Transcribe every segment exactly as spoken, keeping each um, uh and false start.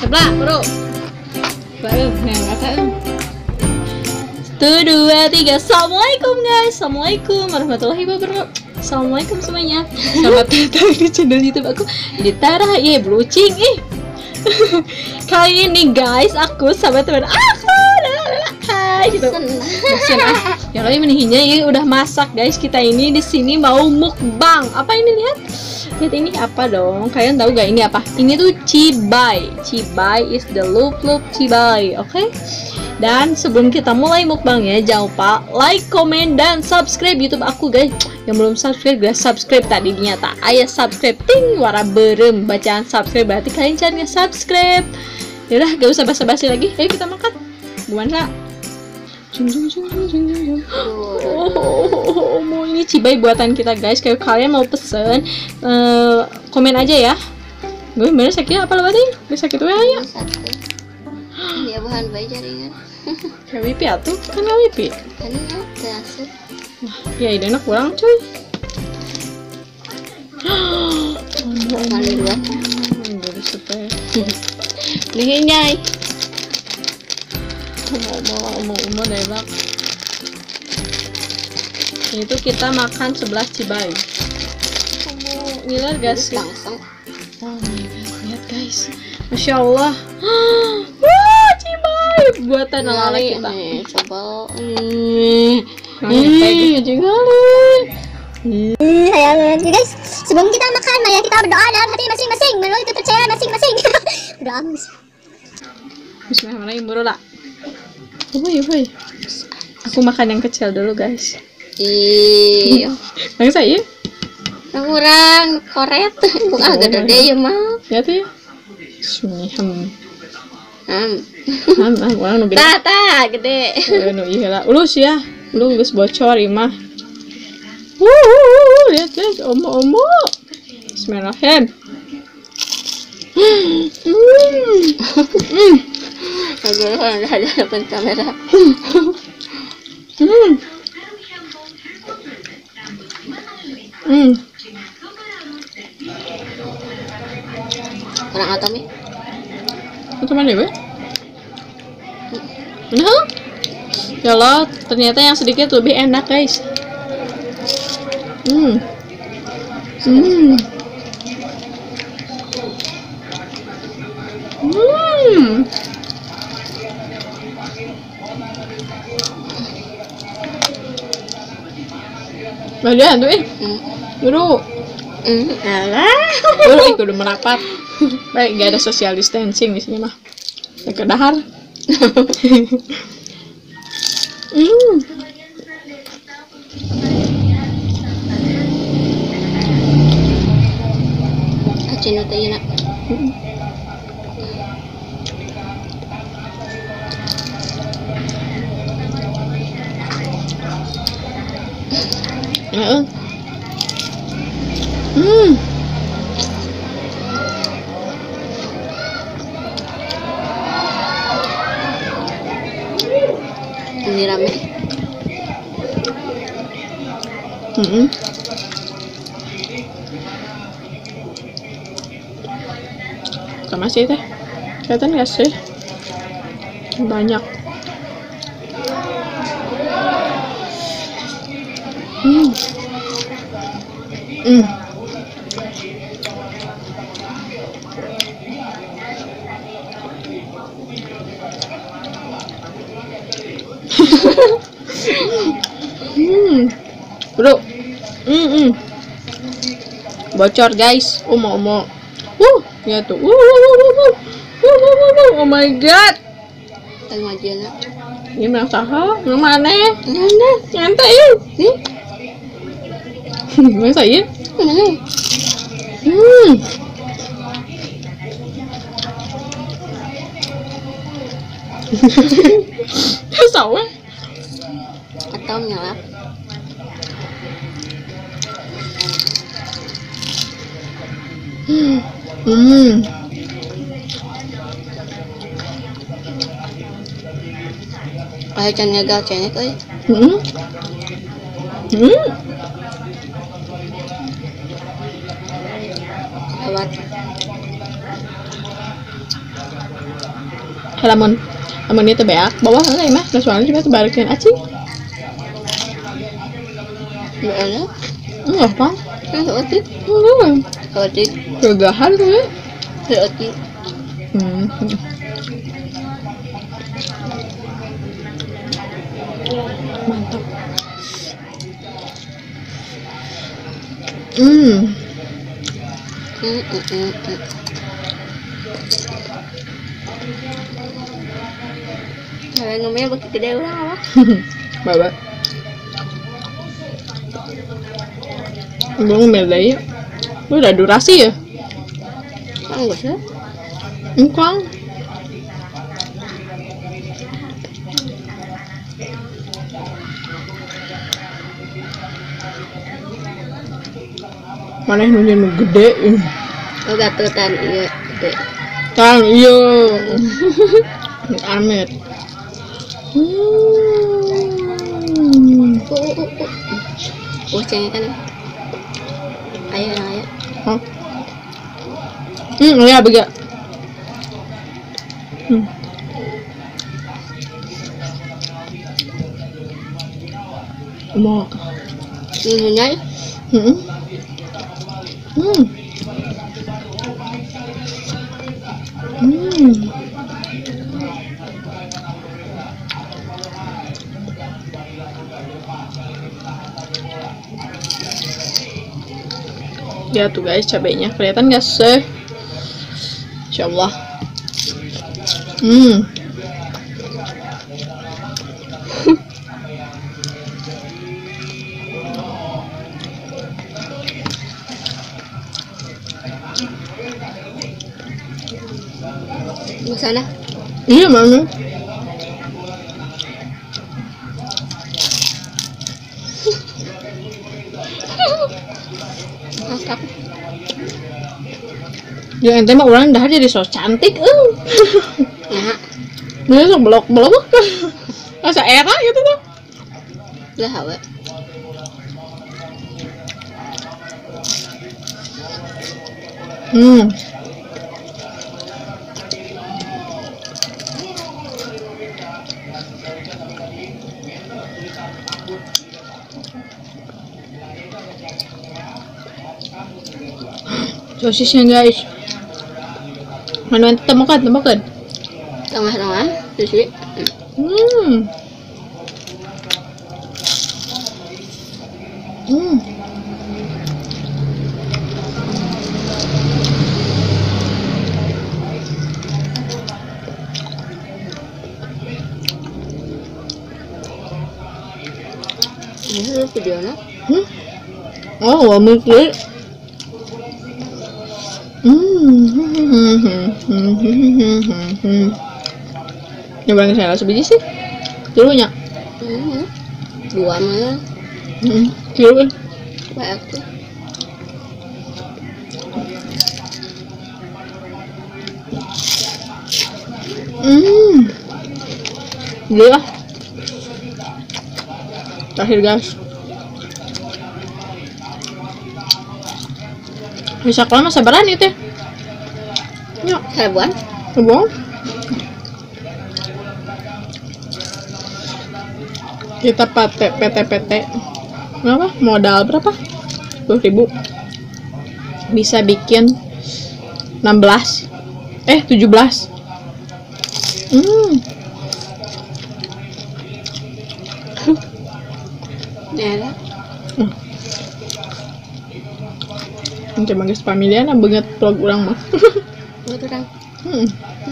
sebelah bro. Baru nih kata. Satu dua tiga. Assalamualaikum guys. Assalamualaikum warahmatullahi wabarakatuh. Assalamualaikum semuanya. Selamat datang di channel YouTube aku. Ini Tara ya blucing ih. Kali ini guys aku sama teman aku. Hai gitu. Senang. Ya kali menihinya ini udah masak guys. Kita ini di sini mau mukbang. Apa ini lihat? Lihat ini apa dong? Kalian tahu gak ini apa? Ini tuh cibai. Cibai is the loop loop cibai. Oke? Okay? Dan sebelum kita mulai mukbangnya, jangan lupa like, comment, dan subscribe YouTube aku guys. Yang belum subscribe, guys subscribe tadi dinyata. Ayah subscribe, ting, warna berem. Bacaan subscribe berarti kalian caranya subscribe. Yaudah, gak usah basa-basi lagi. Ayo kita makan. Gimana? Jung, jung, jung, jung, jung, jung. Oh, oh, oh, oh, oh, ini cibai buatan kita guys. Kalau kalian mau pesen, uh, komen aja ya. Gue bener sakit apa lo berarti? Gue sakit ya ya. Ya bahan bayi jaringan. Kayak wipi atuh, kan nggak wipi. Kan ya, terasa. Wah, ya idenya kurang cuy. Kali dua. Jadi supaya. Nih nyai. Mau mau mau mau debak. Itu kita makan sebelah cibai. Kamu ngiler guys? Langsung. Oh my god, lihat guys. Masya Allah. Wah, cibai buatan ala kita. Nih, coba. Nih, nih, jingali. Ayo guys, sebelum kita makan, mari kita berdoa dalam hati masing-masing melalui kepercayaan masing-masing. Berdoa. Bismillahirrahmanirrahim. Berdoa. Boy, boy. Aku makan yang kecil dulu guys. Iya. Yang saya? Kurang koret. Bukan agak gede ya mah. Ya tuh ya. Sunyi ham. Ham. Ham, ham. Orang nu gede. Tata gede. Nu iya lah. Ulus ya. Lu geus bocor imah. Wuh, lihat guys, omo-omo. Bismillahirrahmanirrahim. Hmm. Agak ada depan kamera. Hmm. Hmm. Kurang atau mi? Itu mana ya? Nah, ya Allah, ternyata yang sedikit lebih enak guys. Hmm. Hmm. Hmm. Badan tuh eh. Guru. Hmm. Alah. Guru ikut udah merapat. Baik, gak ada social distancing di sini mah. Ke dahar. Hmm. Acino tayo na. Ya. Hmm. Ini rame. Hmm. Sama sih teh. Kelihatan gak sih? Banyak. Hmm. Hmm. Hmm. Bro. Hmm. Hmm. Bocor guys. Omo omo. Uh, ya tuh. Uh, uh, uh, uh, uh, uh, oh my god. Tayo aja na. Ini mah saha? Yang mana? Mana? Nyantai yuk. Nih. Masa iya? Mana? Hmm. Sao á? Atau nyelap. Hmm. Ayaw can nyagal cenek euy. Hmm. Hmm. Lewat. lamun lamun itu beak bawah lah mah da soalnya cuma tebarkeun acing Mana? enggak apa Kan otik. enggak Otik. gagahan tuh ya Otik. hmm. Mantap. Hmm. Hmm, hmm, hmm, hmm. Kalau ngomel bagi gede orang apa? Baba. Belum ngomel deh. Udah durasi ya? Enggak sih. Enggak. Mana yang nunjukin gede? Oh, gatutan iya gede. Kang, iya. Amit. Hmm. Uh, uh, uh, uh. Uh, cengeng kan? Ayo, ayo. Hah? Hmm, ya bega. Hmm. Mau. Ini nyai. Hmm. Hmm. Hmm. Ya tuh guys, cabenya kelihatan gak sih? Insyaallah. Hmm. Di sana. Iya mama. Mantap. Ya ente mah orang dah jadi so cantik eh. Nah, Dia so belok-belok. Asa era gitu tuh. lah hawa. Hmm. Sosisnya guys. Mana nanti temukan, temukan. Tengah-tengah, sushi. Hmm. Hmm. Ini video na. Hmm. Oh, wah mikir. Hmm. Nyobain saya sebiji sih. Dulunya. Hmm. Dua mah. Hmm. Kilo kan. Baik tuh. Hmm. Gila lah. Terakhir guys. Bisa kalau mah sabaran itu ya. Yuk, Seribuan. coba. Kita pakai P T P T. Berapa? Modal berapa? sepuluh ribu. Bisa bikin enam belas. Eh, tujuh belas. Hmm. Ya. Ini cuma guys familiar nah banget vlog orang mah. Betul kan? Hmm.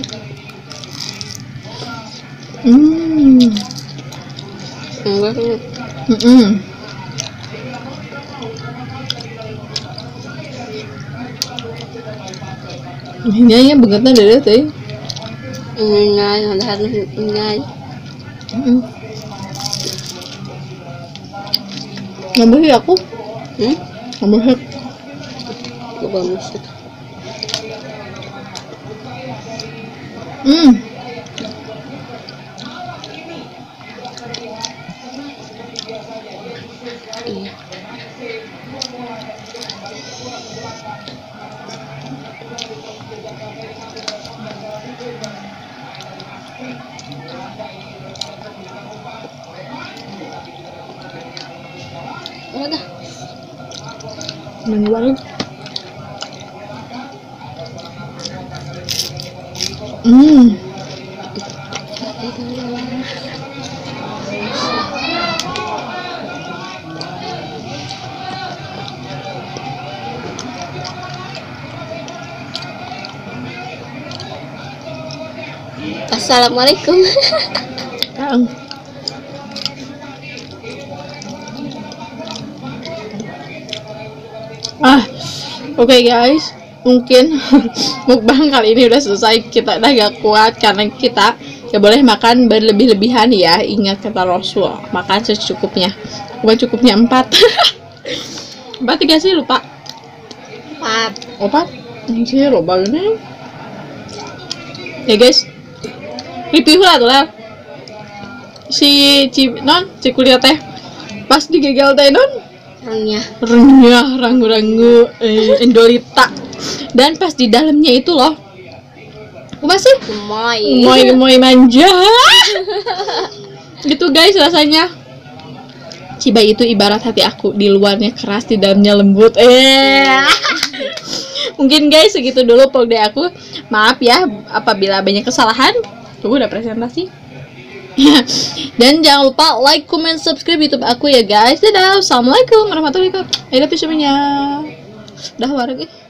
Hmm. Enggak sih. Hmm. Ini ya bangetnya dari teh. Ini nyai, ada harus nyai. Hmm. Nambah ya aku. Hmm? Nambah ya. Coba musik. Hmm. Iya. Udah. Mango banget. Hmm. Assalamualaikum. Kang. Ah, oke okay guys, mungkin mukbang kali ini udah selesai. Kita udah gak kuat karena kita gak boleh makan berlebih-lebihan ya. Ingat kata Rasul, makan secukupnya. Cuma cukupnya empat. Empat tiga sih lupa. Empat. Empat? Ini sih lupa gini. Ya guys, review lah tuh lah. Si Ci non, si kuliah teh pas digagal teh non Orangnya. renyah, rangu-rangu, eh, endolita. Dan pas di dalamnya itu loh, apa sih? Gemoy. Gemoy gemoy manja. Gitu guys rasanya. Ciba itu ibarat hati aku, di luarnya keras, di dalamnya lembut. Eh. Mungkin guys segitu dulu vlog dari aku. Maaf ya apabila banyak kesalahan. Tunggu udah presentasi. Dan jangan lupa like, comment, subscribe YouTube aku ya guys. Dadah. Assalamualaikum warahmatullahi wabarakatuh. I love you semuanya. Dah warga.